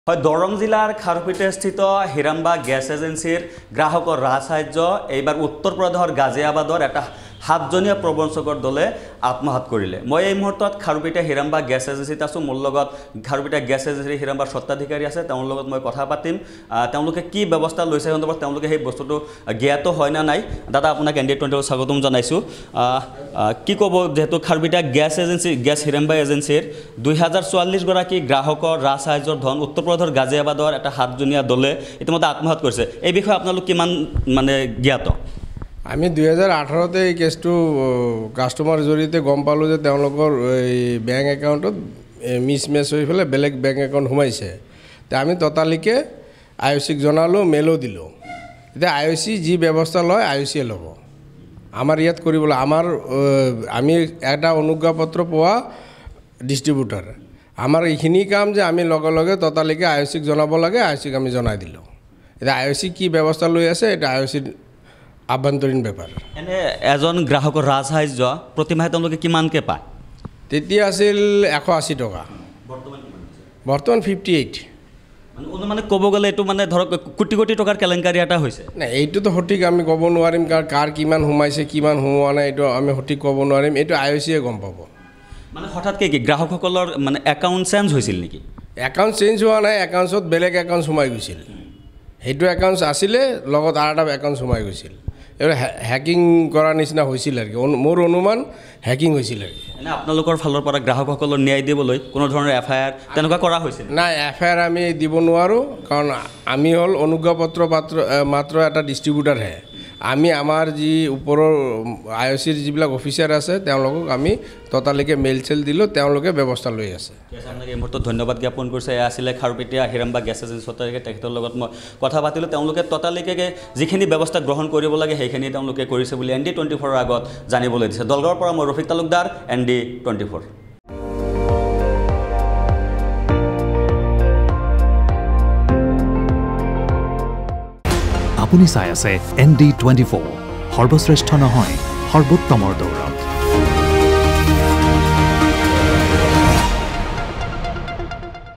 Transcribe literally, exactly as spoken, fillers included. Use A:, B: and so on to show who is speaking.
A: হয় দৰং জিলাৰ খাৰুপেটস্থিত হিৰাম্বা গেছ এজেন্সিৰ গ্ৰাহকৰ ৰাজসাহায্য এইবাৰ উত্তৰ প্ৰদেশৰ গাজিয়াবাদৰ এটা সাতজনীয়া প্ৰবঞ্চকৰ দলে আত্মহত্যা কৰিলে। মই এই মুহূৰ্তত খাৰুপেটা হিৰাম্বা গেছ এজেন্সিত আছো। মোৰ লগত খাৰুপেটা গেছ এজেন্সিৰ হিৰাম্বাৰ স্বত্বাধিকাৰী আছে, তেওঁৰ লগত মই কথা পাতিম। তেওঁলোকে কি ব্যৱস্থা লৈছে সন্দৰ্ভত তেওঁলোকে সেই বস্তুটো জ্ঞাত হয় না নাই। দাদা আপোনাক এন ডি টুৱেণ্টিত স্বাগতম জনাইছোঁ। কি ক'ব যেহেতু Kharupetia gas agency gas Hiramba এজেন্সিৰ দুই হাজাৰ চৌৱাল্লিছ গৰাকী গ্ৰাহকৰ ৰাজসাহায্যৰ ধন উত্তৰ প্ৰদেশৰ গাজিয়াবাদৰ এটা সাতজনীয়া দলে ইতিমধ্যে আত্মহত্যা কৰিছে। এই বিষয়ে আপোনালোক কিমান মানে জ্ঞাত?
B: আমি দুই হাজাৰ আঠাৰতে এই কেছটো কাষ্টমাৰ জৰিয়তে গম পালোঁ যে তেওঁলোকৰ এই বেংক একাউণ্টত মিছ মেচ হৈ পেলাই বেলেগ বেংক একাউণ্ট সোমাইছে। তে আমি ততালিকে আই অ' চিক জনালোঁ, মেলো দিলোঁ। এতিয়া আই অ' চি যি ব্যৱস্থা লয় আই অ' চিয়ে ল'ব। আমাৰ ইয়াত কৰিবলৈ আমাৰ আমি এটা অনুজ্ঞাপত্ৰ পোৱা ডিষ্ট্ৰিবিউটাৰ। আমাৰ এইখিনি কাম যে আমি লগে লগে ততালিকে আই অ' চিক জনাব লাগে, আই অ' চিক আমি জনাই দিলোঁ। এতিয়া আই অ' চি কি ব্যৱস্থা লৈ আছে এটা আই অ' চিৰ আভ্যন্তৰীণ বেপাৰ।
A: এনে এজন গ্ৰাহকৰ ৰাজসাহায্য প্ৰতিমাহে তেওঁলোকে কিমানকৈ পায়?
B: তেতিয়া আছিল এশ আশী টকা, বৰ্তমান ফিফটি এইট।
A: মানে মানে ক'ব গ'লে এইটো মানে ধৰক কোটি কোটি টকাৰ কেলেংকাৰী এটা হৈছে।
B: নাই এইটোতো সঠিক আমি ক'ব নোৱাৰিম, কাৰণ কাৰ কিমান সোমাইছে কিমান সোমোৱা নাই এইটো আমি সঠিক ক'ব নোৱাৰিম। এইটো আই অ' চিয়ে গম পাব।
A: মানে হঠাৎকৈ কি গ্ৰাহকসকলৰ মানে একাউণ্ট চেঞ্জ হৈছিল নেকি?
B: একাউণ্ট চেঞ্জ হোৱা নাই, একাউণ্টছত বেলেগ একাউণ্ট সোমাই গৈছিল। সেইটো একাউণ্ট আছিলে লগত আৰু এটা একাউণ্ট সোমাই গৈছিল। এইটো হেকিং কৰাৰ নিচিনা হৈছিল আৰু কি, মোৰ অনুমান হেকিং হৈছিল আৰু কি।
A: এনে আপোনালোকৰ ফালৰ পৰা গ্ৰাহকসকলৰ ন্যায় দিবলৈ কোনো ধৰণৰ এফ আই আৰ তেনেকুৱা কৰা হৈছিল?
B: নাই, এফ আই আৰ আমি দিব নোৱাৰোঁ, কাৰণ আমি হ'ল অনুজ্ঞাপত্ৰ পাত্ৰ মাত্ৰ এটা ডিষ্ট্ৰিবিউটাৰহে। আমি আমাৰ যি ওপৰৰ আই অ' চিৰ যিবিলাক অফিচাৰ আছে তেওঁলোকক আমি ততালিকে মেইল চেল দিলোঁ, তেওঁলোকে ব্যৱস্থা লৈ আছে।
A: আপোনাক এই মুহূৰ্তত ধন্যবাদ জ্ঞাপন কৰিছে। এয়া আছিলে খাৰুপেটীয়া হিৰাম্বা গেছ এজেন্সি স্বত্বাধিকাৰী, তেখেতৰ লগত মই কথা পাতিলোঁ। তেওঁলোকে ততালিকে যিখিনি ব্যৱস্থা গ্ৰহণ কৰিব লাগে সেইখিনি তেওঁলোকে কৰিছে বুলি এন ডি টুৱেণ্টি ফ'ৰৰ আগত জানিবলৈ দিছে। দৰঙৰ পৰা মই Rafiq Talukdar, N D twenty four.
C: আপুনি চাই আছে এন ডি টুৱেণ্টি ফ'ৰ, সৰ্বশ্ৰেষ্ঠ নহয় সৰ্বোত্তমৰ দৌৰত।